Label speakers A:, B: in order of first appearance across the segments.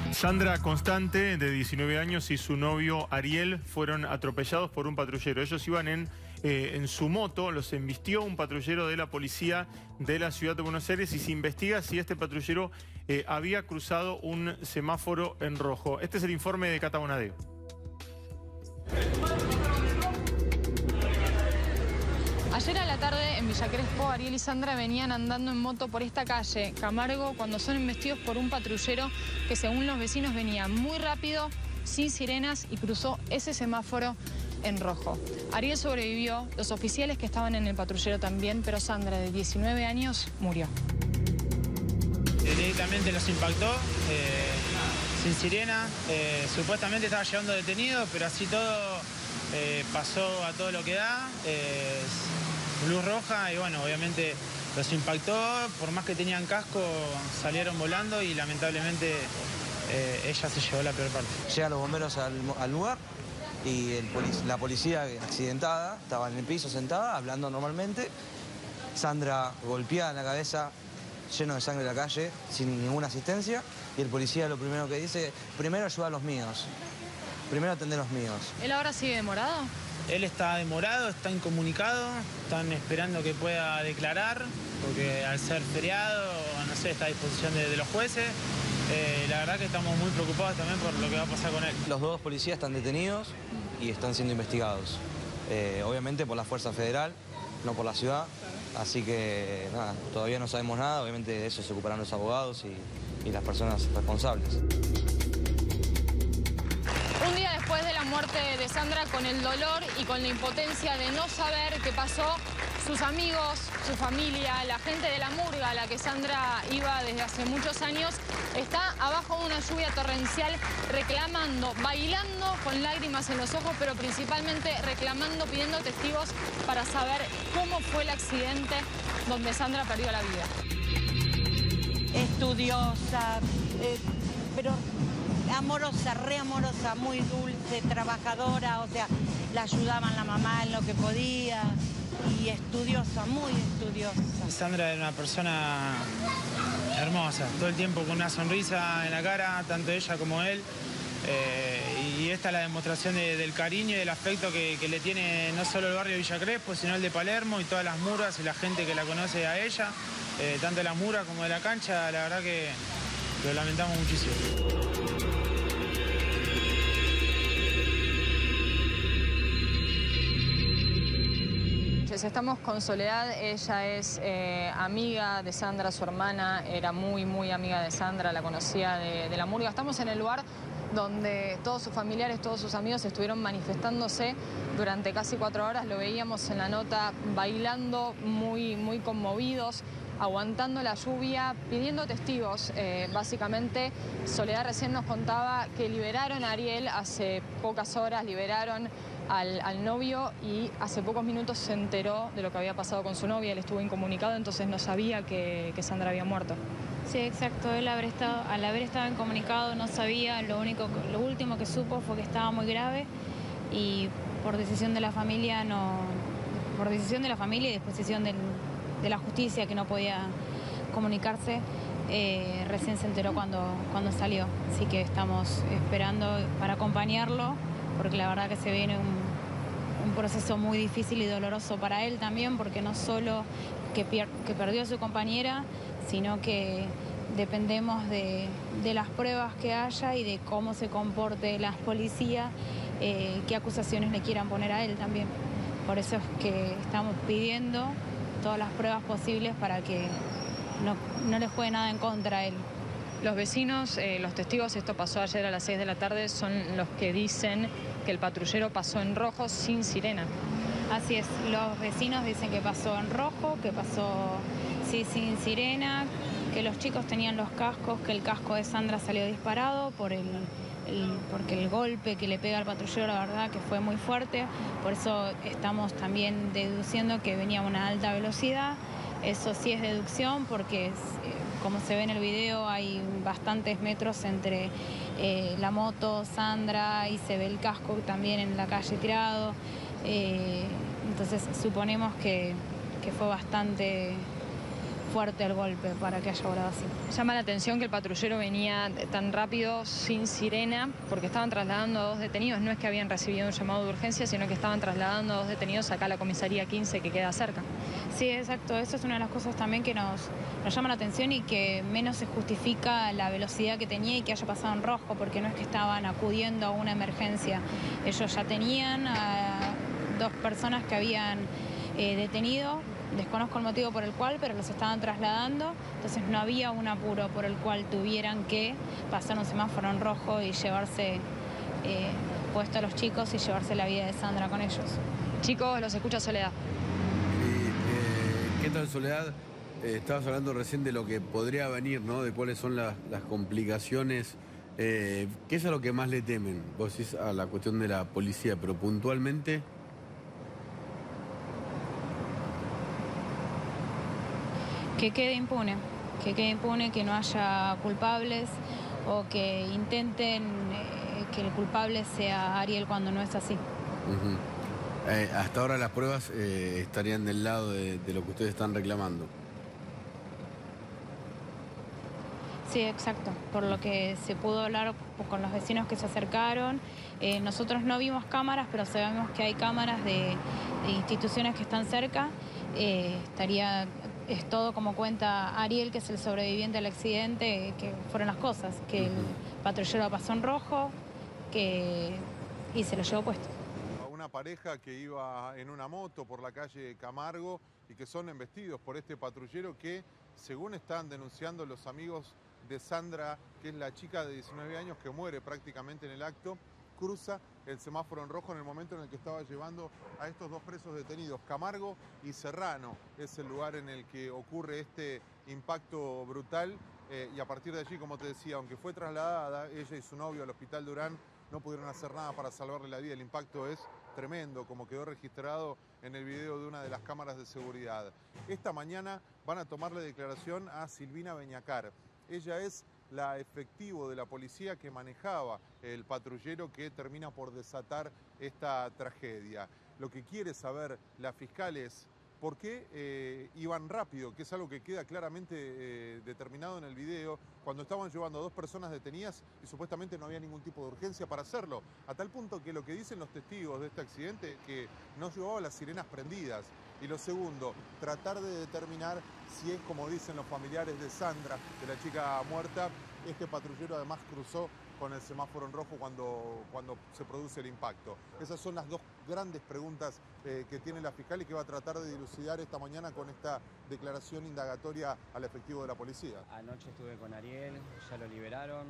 A: Sandra Constante, de 19 años, y su novio Ariel fueron atropellados por un patrullero. Ellos iban en su moto, los embistió un patrullero de la policía de la ciudad de Buenos Aires y se investiga si este patrullero había cruzado un semáforo en rojo. Este es el informe de Cata Bonadeo.
B: Ayer a la tarde en Villa Crespo, Ariel y Sandra venían andando en moto por esta calle Camargo cuando son embestidos por un patrullero que, según los vecinos, venía muy rápido, sin sirenas, y cruzó ese semáforo en rojo. Ariel sobrevivió, los oficiales que estaban en el patrullero también, pero Sandra, de 19 años, murió.
C: Directamente los impactó, sin sirena, supuestamente estaba llevando detenido, pero así todo pasó a todo lo que da, luz roja, y bueno, obviamente los impactó, por más que tenían casco, salieron volando y lamentablemente ella se llevó la peor parte.
D: Llegan los bomberos al lugar y la policía accidentada estaba en el piso sentada, hablando normalmente. Sandra golpeada en la cabeza, lleno de sangre en la calle, sin ninguna asistencia, y el policía lo primero que dice: primero ayuda a los míos, primero atender a los míos.
B: ¿Él ahora sigue demorado?
C: Él está demorado, está incomunicado, están esperando que pueda declarar, porque al ser feriado, no sé, está a disposición de los jueces. La verdad que estamos muy preocupados también por lo que va a pasar con él.
D: Los dos policías están detenidos y están siendo investigados, obviamente por la Fuerza Federal, no por la ciudad, así que nada, todavía no sabemos nada, obviamente de eso se ocuparán los abogados y las personas responsables.
B: Un día después de la muerte de Sandra, con el dolor y con la impotencia de no saber qué pasó, sus amigos, su familia, la gente de la murga a la que Sandra iba desde hace muchos años, está abajo de una lluvia torrencial reclamando, bailando con lágrimas en los ojos, pero principalmente reclamando, pidiendo testigos para saber cómo fue el accidente donde Sandra perdió la vida.
E: Estudiosa, pero amorosa, re amorosa, muy dulce, trabajadora, o sea, la ayudaban la mamá en lo que podía, y estudiosa, muy estudiosa.
C: Sandra era una persona hermosa, todo el tiempo con una sonrisa en la cara, tanto ella como él, y esta es la demostración del cariño y del afecto que le tiene no solo el barrio de Villa Crespo, sino el de Palermo y todas las murgas y la gente que la conoce a ella, tanto de la murga como de la cancha. La verdad que lo lamentamos muchísimo.
B: Estamos con Soledad, ella es amiga de Sandra, su hermana, era muy amiga de Sandra, la conocía de la murga. Estamos en el lugar donde todos sus familiares, todos sus amigos estuvieron manifestándose durante casi 4 horas. Lo veíamos en la nota, bailando, muy conmovidos, aguantando la lluvia, pidiendo testigos. Básicamente, Soledad recién nos contaba que liberaron a Ariel hace pocas horas, liberaron al novio, y hace pocos minutos se enteró de lo que había pasado con su novia. Él estuvo incomunicado, entonces no sabía que Sandra había muerto.
F: Sí, exacto. Él al haber estado incomunicado no sabía. Lo último que supo fue que estaba muy grave, y por decisión de la familia y disposición de la justicia, que no podía comunicarse, recién se enteró cuando salió. Así que estamos esperando para acompañarlo, porque la verdad que se viene un proceso muy difícil y doloroso para él también, porque no solo que perdió a su compañera, sino que dependemos de las pruebas que haya y de cómo se comporte la policía, qué acusaciones le quieran poner a él también. Por eso es que estamos pidiendo todas las pruebas posibles para que no le juegue nada en contra a él.
B: Los vecinos, los testigos, esto pasó ayer a las 6 de la tarde, son los que dicen que el patrullero pasó en rojo sin sirena.
F: Así es, los vecinos dicen que pasó en rojo, que pasó sin sirena, que los chicos tenían los cascos, que el casco de Sandra salió disparado porque el golpe que le pega al patrullero, la verdad que fue muy fuerte. Por eso estamos también deduciendo que venía a una alta velocidad. Eso sí es deducción, porque como se ve en el video hay bastantes metros entre la moto, Sandra, y se ve el casco también en la calle tirado. Entonces suponemos que fue bastante fuerte el golpe para que haya volado así.
B: Llama la atención que el patrullero venía tan rápido, sin sirena, porque estaban trasladando a 2 detenidos. No es que habían recibido un llamado de urgencia, sino que estaban trasladando a 2 detenidos acá a la comisaría 15, que queda cerca.
F: Sí, exacto. Eso es una de las cosas también que nos llama la atención y que menos se justifica la velocidad que tenía y que haya pasado en rojo, porque no es que estaban acudiendo a una emergencia. Ellos ya tenían a 2 personas que habían detenido. Desconozco el motivo por el cual, pero los estaban trasladando, entonces no había un apuro por el cual tuvieran que pasar un semáforo en rojo y llevarse puesto a los chicos y llevarse la vida de Sandra con ellos.
B: Chicos, los escucha Soledad.
G: ¿Qué tal, Soledad? Estabas hablando recién de lo que podría venir, ¿no? De cuáles son las complicaciones. ¿Qué es a lo que más le temen? Vos decís a la cuestión de la policía, pero puntualmente...
F: Que quede impune, que no haya culpables o que intenten que el culpable sea Ariel cuando no es así.
G: Hasta ahora las pruebas estarían del lado de lo que ustedes están reclamando.
F: Sí, exacto. Por lo que se pudo hablar con los vecinos que se acercaron. Nosotros no vimos cámaras, pero sabemos que hay cámaras de instituciones que están cerca. Es todo como cuenta Ariel, que es el sobreviviente del accidente, que fueron las cosas, que el patrullero pasó en rojo y se lo llevó puesto.
H: Una pareja que iba en una moto por la calle Camargo y que son embestidos por este patrullero que, según están denunciando los amigos de Sandra, que es la chica de 19 años que muere prácticamente en el acto, cruza el semáforo en rojo en el momento en el que estaba llevando a estos 2 presos detenidos. Camargo y Serrano es el lugar en el que ocurre este impacto brutal y a partir de allí, como te decía, aunque fue trasladada ella y su novio al hospital Durán, no pudieron hacer nada para salvarle la vida. El impacto es tremendo, como quedó registrado en el video de una de las cámaras de seguridad. Esta mañana van a tomarle declaración a Silvina Beñacar. Ella es la efectivo de la policía que manejaba el patrullero que termina por desatar esta tragedia. Lo que quiere saber la fiscal es por qué iban rápido, que es algo que queda claramente determinado en el video, cuando estaban llevando a 2 personas detenidas y supuestamente no había ningún tipo de urgencia para hacerlo. A tal punto que lo que dicen los testigos de este accidente es que no llevaba las sirenas prendidas. Y lo segundo, tratar de determinar si es, como dicen los familiares de Sandra, de la chica muerta, este patrullero además cruzó con el semáforo en rojo cuando se produce el impacto. Esas son las 2 grandes preguntas que tiene la fiscal y que va a tratar de dilucidar esta mañana con esta declaración indagatoria al efectivo de la policía.
I: Anoche estuve con Ariel, ya lo liberaron,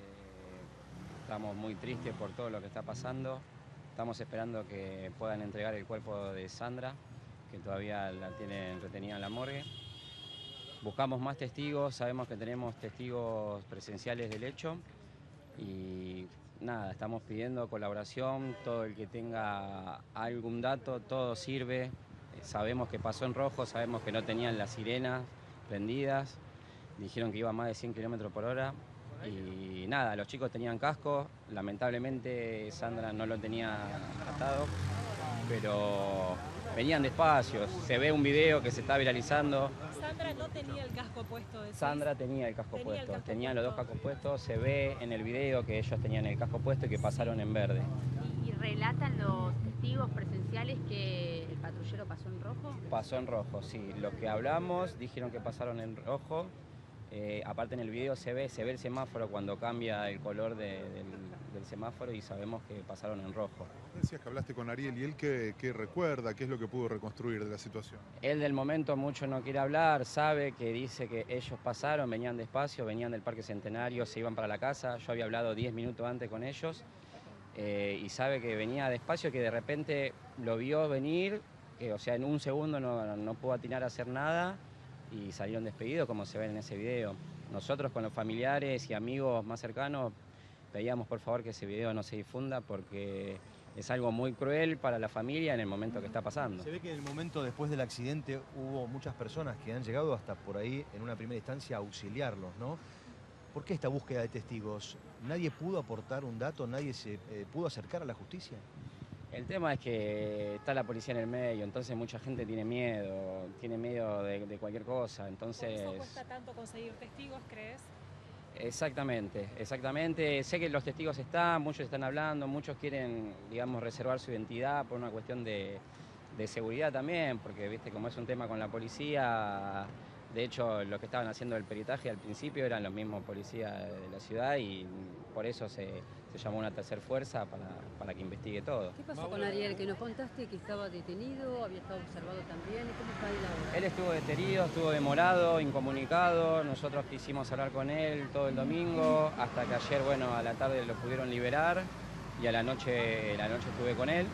I: estamos muy tristes por todo lo que está pasando, estamos esperando que puedan entregar el cuerpo de Sandra, que todavía la tienen retenida en la morgue. Buscamos más testigos, sabemos que tenemos testigos presenciales del hecho y nada, estamos pidiendo colaboración, todo el que tenga algún dato, todo sirve. Sabemos que pasó en rojo, sabemos que no tenían las sirenas prendidas, dijeron que iba a más de 100 km por hora y nada, los chicos tenían casco, lamentablemente Sandra no lo tenía atado, pero venían despacio, se ve un video que se está viralizando.
J: Sandra no tenía el casco puesto.
I: Sandra tenía el casco puesto, tenían los 2 cascos puestos, se ve en el video que ellos tenían el casco puesto y que pasaron en verde.
J: ¿Y relatan los testigos presenciales que el patrullero pasó en rojo?
I: Pasó en rojo, sí. Lo que hablamos, dijeron que pasaron en rojo. Aparte en el video se ve el semáforo cuando cambia el color del semáforo y sabemos que pasaron en rojo.
H: Decías que hablaste con Ariel y él qué recuerda, qué es lo que pudo reconstruir de la situación.
I: Él del momento mucho no quiere hablar, sabe que dice que ellos pasaron, venían despacio, venían del Parque Centenario, se iban para la casa. Yo había hablado 10 minutos antes con ellos y sabe que venía despacio, que de repente lo vio venir, que o sea en un segundo no pudo atinar a hacer nada y salieron despedidos como se ve en ese video. Nosotros con los familiares y amigos más cercanos pedíamos por favor que ese video no se difunda porque es algo muy cruel para la familia en el momento que está pasando.
K: Se ve que en el momento después del accidente hubo muchas personas que han llegado hasta por ahí en una primera instancia a auxiliarlos, ¿no? ¿Por qué esta búsqueda de testigos? ¿Nadie pudo aportar un dato? ¿Nadie se pudo acercar a la justicia?
I: El tema es que está la policía en el medio, entonces mucha gente tiene miedo de cualquier cosa, entonces...
L: ¿Por eso cuesta tanto conseguir testigos, crees?
I: Exactamente, exactamente. Sé que los testigos están, muchos están hablando, muchos quieren, digamos, reservar su identidad por una cuestión de seguridad también, porque, viste, como es un tema con la policía, de hecho, los que estaban haciendo el peritaje al principio eran los mismos policías de la ciudad y por eso se llamó una tercera fuerza para que investigue todo.
M: ¿Qué pasó con Ariel? Que nos contaste que estaba detenido, había estado observado también. ¿Cómo está él ahora?
I: Él estuvo detenido, estuvo demorado, incomunicado. Nosotros quisimos hablar con él todo el domingo, hasta que ayer, bueno, a la tarde lo pudieron liberar y a la noche estuve con él.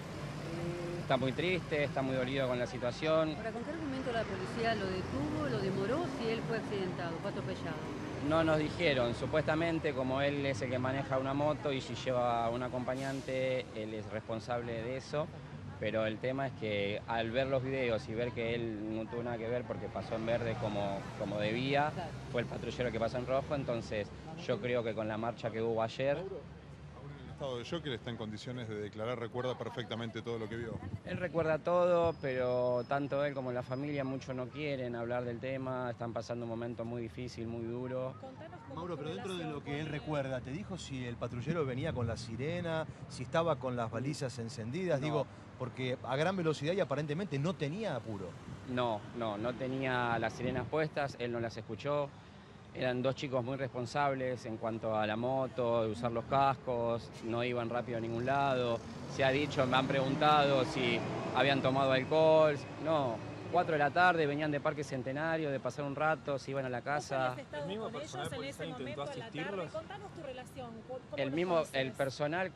I: Está muy triste, está muy dolido con la situación.
M: Ahora, ¿con qué argumento la policía lo detuvo, lo demoró, si él fue accidentado, fue atropellado?
I: No nos dijeron, supuestamente como él es el que maneja una moto y si lleva a un acompañante, él es responsable de eso, pero el tema es que al ver los videos y ver que él no tuvo nada que ver porque pasó en verde como debía, fue el patrullero que pasó en rojo, entonces yo creo que con la marcha que hubo ayer...
H: ¿En estado de shock él está en condiciones de declarar, recuerda perfectamente todo lo que vio?
I: Él recuerda todo, pero tanto él como la familia muchos no quieren hablar del tema, están pasando un momento muy difícil, muy duro.
K: Mauro, pero dentro de lo que él recuerda, ¿te dijo si el patrullero venía con la sirena, si estaba con las balizas encendidas? No. Digo, porque a gran velocidad y aparentemente no tenía apuro.
I: No tenía las sirenas puestas, él no las escuchó. Eran dos chicos muy responsables en cuanto a la moto, de usar los cascos, no iban rápido a ningún lado. Se ha dicho, me han preguntado si habían tomado alcohol. No, 4 de la tarde, venían de Parque Centenario, de pasar un rato, se iban a la casa.
L: ¿El mismo personal policial intentó asistirlos? Contanos tu relación.
I: El personal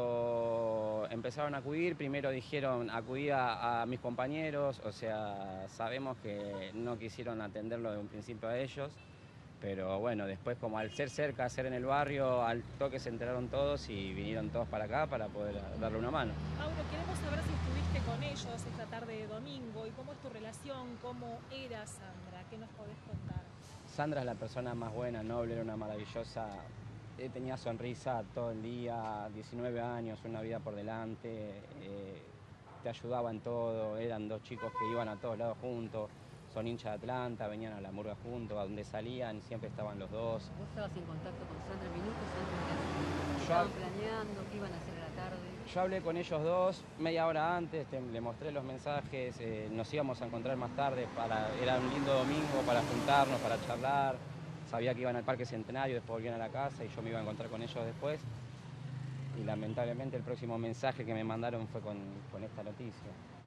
I: cuando empezaron a acudir, primero dijeron acudí a mis compañeros, o sea, sabemos que no quisieron atenderlo de un principio a ellos. Pero bueno, después como al ser cerca, ser en el barrio, al toque se enteraron todos y vinieron todos para acá para poder darle una mano.
L: Mauro, queremos saber si estuviste con ellos esta tarde de domingo y cómo es tu relación, cómo era Sandra, ¿qué nos podés contar?
I: Sandra es la persona más buena, noble, era una maravillosa, tenía sonrisa todo el día, 19 años, una vida por delante, te ayudaba en todo, eran dos chicos que iban a todos lados juntos. Son hinchas de Atlanta, venían a la murga juntos, a donde salían siempre estaban los dos.
M: ¿Vos estabas en contacto con Sandra minutos antes de estaban planeando qué iban a hacer a la tarde?
I: Yo hablé con ellos dos media hora antes, le mostré los mensajes, nos íbamos a encontrar más tarde, era un lindo domingo para juntarnos, para charlar. Sabía que iban al Parque Centenario, después volvían a la casa y yo me iba a encontrar con ellos después. Y lamentablemente el próximo mensaje que me mandaron fue con esta noticia.